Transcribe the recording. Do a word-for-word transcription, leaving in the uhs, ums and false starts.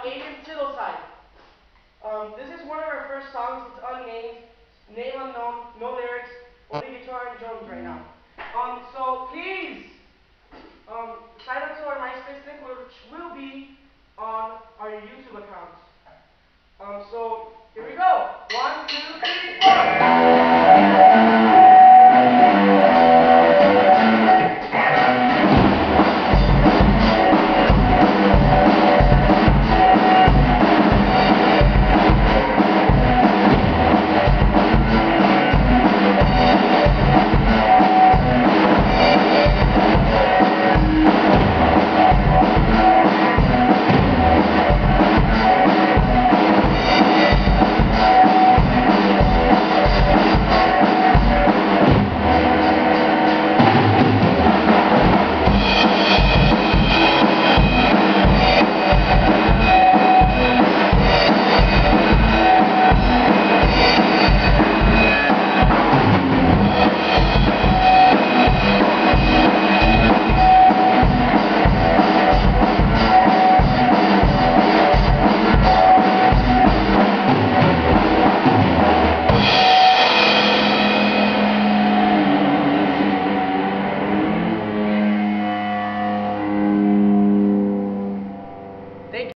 Aiden Siddleside. Um, this is one of our first songs. It's unnamed, name unknown, no lyrics, only guitar and drums right now. Um, so please, um, sign up to our MySpace link, which will be on our YouTube account. Um, so here we go. One, two, three, four.